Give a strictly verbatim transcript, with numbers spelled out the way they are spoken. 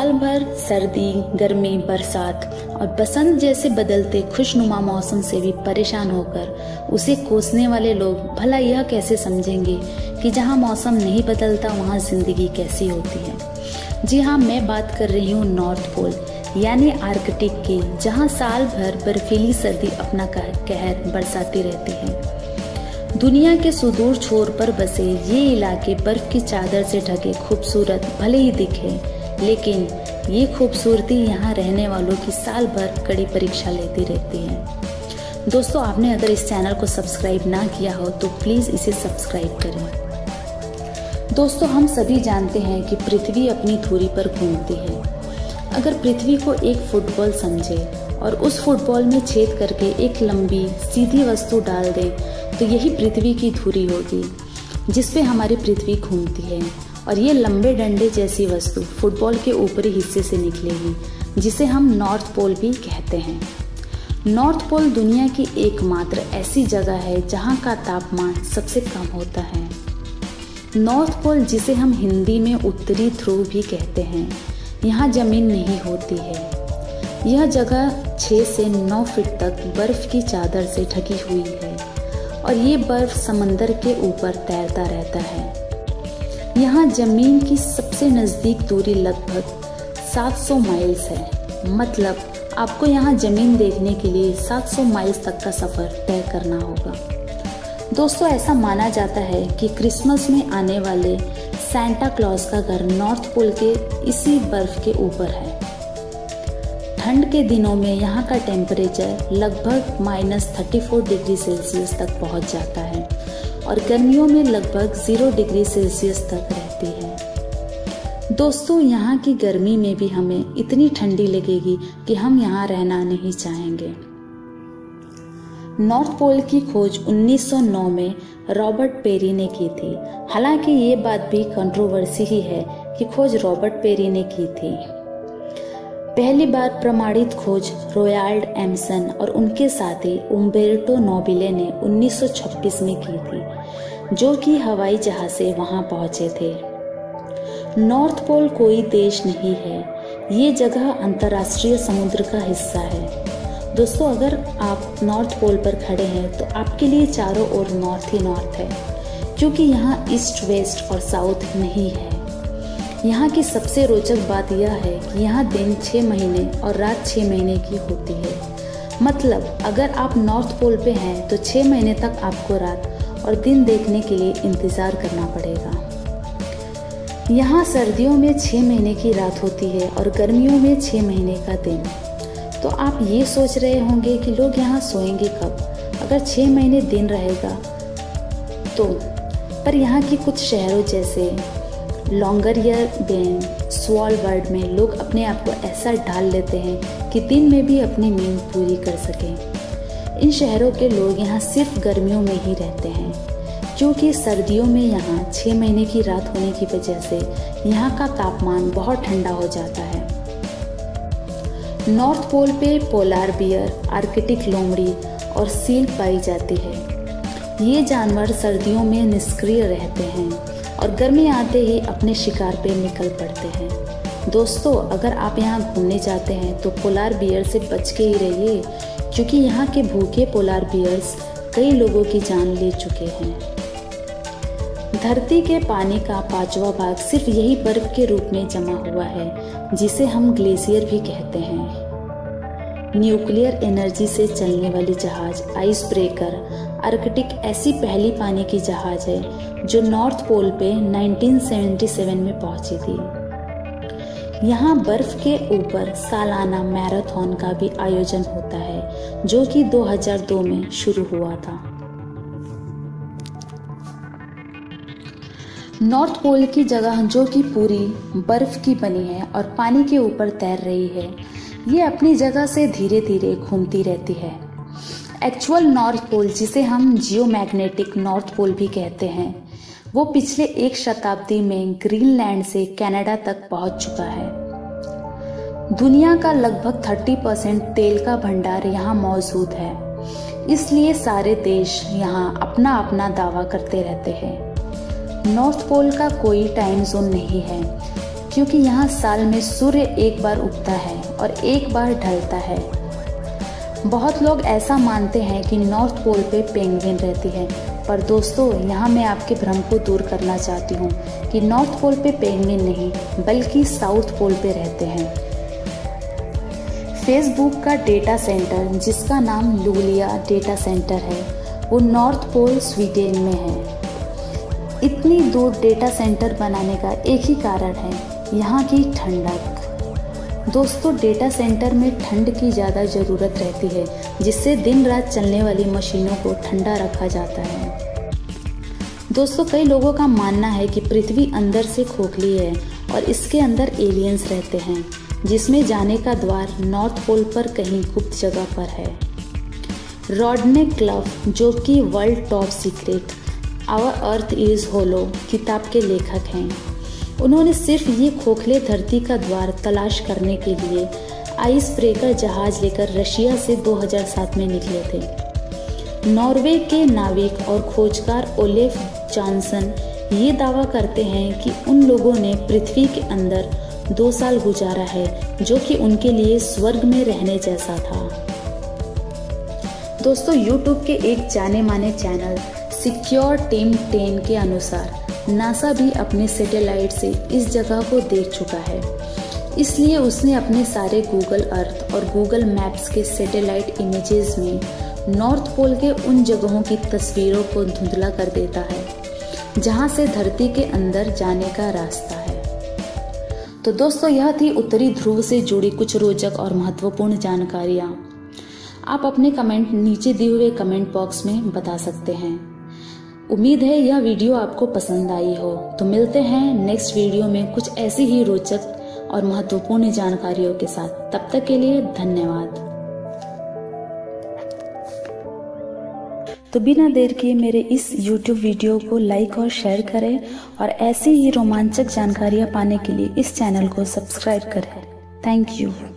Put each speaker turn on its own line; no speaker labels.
साल भर सर्दी, गर्मी, बरसात और बसंत जैसे बदलते खुशनुमा मौसम से भी परेशान होकर उसे कोसने वाले लोग भला यह कैसे समझेंगे कि जहाँ मौसम नहीं बदलता वहाँ जिंदगी कैसी होती है। जी हाँ, मैं बात कर रही हूँ नॉर्थ पोल यानी आर्कटिक की, जहाँ साल भर बर्फीली सर्दी अपना कहर बरसाती रहती है। दुनिया के सुदूर छोर पर बसे ये इलाके बर्फ की चादर से ढके खूबसूरत भले ही दिखे, लेकिन ये खूबसूरती यहाँ रहने वालों की साल भर कड़ी परीक्षा लेती रहती है। दोस्तों, आपने अगर इस चैनल को सब्सक्राइब ना किया हो तो प्लीज़ इसे सब्सक्राइब करें। दोस्तों, हम सभी जानते हैं कि पृथ्वी अपनी धुरी पर घूमती है। अगर पृथ्वी को एक फुटबॉल समझे और उस फुटबॉल में छेद करके एक लंबी सीधी वस्तु डाल दें तो यही पृथ्वी की धुरी होगी जिस पे हमारी पृथ्वी घूमती है। और ये लंबे डंडे जैसी वस्तु फुटबॉल के ऊपरी हिस्से से निकलेगी, जिसे हम नॉर्थ पोल भी कहते हैं। नॉर्थ पोल दुनिया की एकमात्र ऐसी जगह है जहाँ का तापमान सबसे कम होता है। नॉर्थ पोल, जिसे हम हिंदी में उत्तरी ध्रुव भी कहते हैं, यहाँ जमीन नहीं होती है। यह जगह छह से नौ फीट तक बर्फ की चादर से ढकी हुई है और ये बर्फ समंदर के ऊपर तैरता रहता है। यहाँ जमीन की सबसे नज़दीक दूरी लगभग सात सौ माइल्स है। मतलब आपको यहाँ जमीन देखने के लिए सात सौ माइल्स तक का सफ़र तय करना होगा। दोस्तों, ऐसा माना जाता है कि क्रिसमस में आने वाले सैंटा क्लॉज का घर नॉर्थ पोल के इसी बर्फ के ऊपर है। ठंड के दिनों में यहाँ का टेम्परेचर लगभग minus thirty four degree Celsius तक पहुँच जाता है और गर्मियों में लगभग जीरो डिग्री सेल्सियस तक रहती है। दोस्तों, यहाँ की गर्मी में भी हमें इतनी ठंडी लगेगी कि हम यहाँ रहना नहीं चाहेंगे। नॉर्थ पोल की खोज उन्नीस सौ नौ में रॉबर्ट पेरी ने की थी। हालांकि ये बात भी कंट्रोवर्सी ही है कि खोज रॉबर्ट पेरी ने की थी। पहली बार प्रमाणित खोज रोयाल्ड एम्सन और उनके साथी उम्बेर्टो नोबिले ने उन्नीस सौ छब्बीस में की थी, जो कि हवाई जहाज से वहां पहुंचे थे। नॉर्थ पोल कोई देश नहीं है, ये जगह अंतर्राष्ट्रीय समुद्र का हिस्सा है। दोस्तों, अगर आप नॉर्थ पोल पर खड़े हैं तो आपके लिए चारों ओर नॉर्थ ही नॉर्थ है, क्योंकि यहाँ ईस्ट, वेस्ट और साउथ नहीं है। यहाँ की सबसे रोचक बात यह है कि यहाँ दिन छः महीने और रात छः महीने की होती है। मतलब अगर आप नॉर्थ पोल पे हैं तो छः महीने तक आपको रात और दिन देखने के लिए इंतज़ार करना पड़ेगा। यहाँ सर्दियों में छः महीने की रात होती है और गर्मियों में छः महीने का दिन। तो आप ये सोच रहे होंगे कि लोग यहाँ सोएंगे कब अगर छः महीने दिन रहेगा तो। पर यहाँ की कुछ शहरों जैसे लॉन्गरियरबेन, स्वालबर्ड में लोग अपने आप को ऐसा ढाल लेते हैं कि दिन में भी अपनी नींद पूरी कर सकें। इन शहरों के लोग यहाँ सिर्फ गर्मियों में ही रहते हैं, क्योंकि सर्दियों में यहाँ छः महीने की रात होने की वजह से यहाँ का तापमान बहुत ठंडा हो जाता है। नॉर्थ पोल पे पोलार बियर, आर्कटिक लोमड़ी और सील पाई जाती है। ये जानवर सर्दियों में निष्क्रिय रहते हैं और गर्मी आते ही अपने शिकार पे निकल पड़ते हैं। दोस्तों, अगर आप यहाँ घूमने जाते हैं तो पोलार बियर से बच के ही रहिए, क्योंकि यहाँ के भूखे पोलार बियर्स कई लोगों की जान ले चुके हैं। धरती के पानी का पांचवा भाग सिर्फ यही बर्फ के रूप में जमा हुआ है, जिसे हम ग्लेशियर भी कहते हैं। न्यूक्लियर एनर्जी से चलने वाली जहाज आइस ब्रेकर आर्कटिक ऐसी पहली पानी की जहाज है जो नॉर्थ पोल पे उन्नीस सौ सतहत्तर में पहुंची थी। यहाँ बर्फ के ऊपर सालाना मैराथन का भी आयोजन होता है, जो कि दो हज़ार दो में शुरू हुआ था। नॉर्थ पोल की जगह, जो कि पूरी बर्फ की बनी है और पानी के ऊपर तैर रही है, ये अपनी जगह से धीरे धीरे घूमती रहती है। एक्चुअल नॉर्थ पोल, जिसे हम जियोमैग्नेटिक नॉर्थ पोल भी कहते हैं, वो पिछले एक शताब्दी में ग्रीनलैंड से कनाडा तक पहुंच चुका है। दुनिया का लगभग तीस परसेंट तेल का भंडार यहाँ मौजूद है, इसलिए सारे देश यहाँ अपना अपना दावा करते रहते हैं। नॉर्थ पोल का कोई टाइम जोन नहीं है, क्योंकि यहाँ साल में सूर्य एक बार उगता है और एक बार ढलता है। बहुत लोग ऐसा मानते हैं कि नॉर्थ पोल पे पेंगुइन रहती है, पर दोस्तों यहाँ मैं आपके भ्रम को दूर करना चाहती हूँ कि नॉर्थ पोल पे पेंगुइन नहीं बल्कि साउथ पोल पे रहते हैं। फेसबुक का डेटा सेंटर, जिसका नाम लूलिया डेटा सेंटर है, वो नॉर्थ पोल स्वीडन में है। इतनी दूर डेटा सेंटर बनाने का एक ही कारण है, यहाँ की ठंडक। दोस्तों डेटा सेंटर में ठंड की ज़्यादा ज़रूरत रहती है, जिससे दिन रात चलने वाली मशीनों को ठंडा रखा जाता है। दोस्तों कई लोगों का मानना है कि पृथ्वी अंदर से खोखली है और इसके अंदर एलियंस रहते हैं, जिसमें जाने का द्वार नॉर्थ पोल पर कहीं गुप्त जगह पर है। रॉडने क्लफ, जो कि world top secret our earth is hollow किताब के लेखक हैं, उन्होंने सिर्फ ये खोखले धरती का द्वार तलाश करने के लिए आइस ब्रेकर जहाज लेकर रशिया से दो हज़ार सात में निकले थे। नॉर्वे के नाविक और खोजकार ओलेफ जॉनसन ये दावा करते हैं कि उन लोगों ने पृथ्वी के अंदर दो साल गुजारा है, जो कि उनके लिए स्वर्ग में रहने जैसा था। दोस्तों यूट्यूब के एक जाने माने चैनल सिक्योर टीम टेन के अनुसार नासा भी अपने सैटेलाइट से इस जगह को देख चुका है, इसलिए उसने अपने सारे गूगल अर्थ और गूगल मैप्स के सैटेलाइट इमेजेस में नॉर्थ पोल के उन जगहों की तस्वीरों को धुंधला कर देता है जहां से धरती के अंदर जाने का रास्ता है। तो दोस्तों यह थी उत्तरी ध्रुव से जुड़ी कुछ रोचक और महत्वपूर्ण जानकारियाँ। आप अपने कमेंट नीचे दिए हुए कमेंट बॉक्स में बता सकते हैं। उम्मीद है यह वीडियो आपको पसंद आई हो। तो मिलते हैं नेक्स्ट वीडियो में कुछ ऐसी ही रोचक और महत्वपूर्ण जानकारियों के साथ। तब तक के लिए धन्यवाद। तो बिना देर किए मेरे इस यूट्यूब वीडियो को लाइक और शेयर करें और ऐसी ही रोमांचक जानकारियां पाने के लिए इस चैनल को सब्सक्राइब करें। Thank you.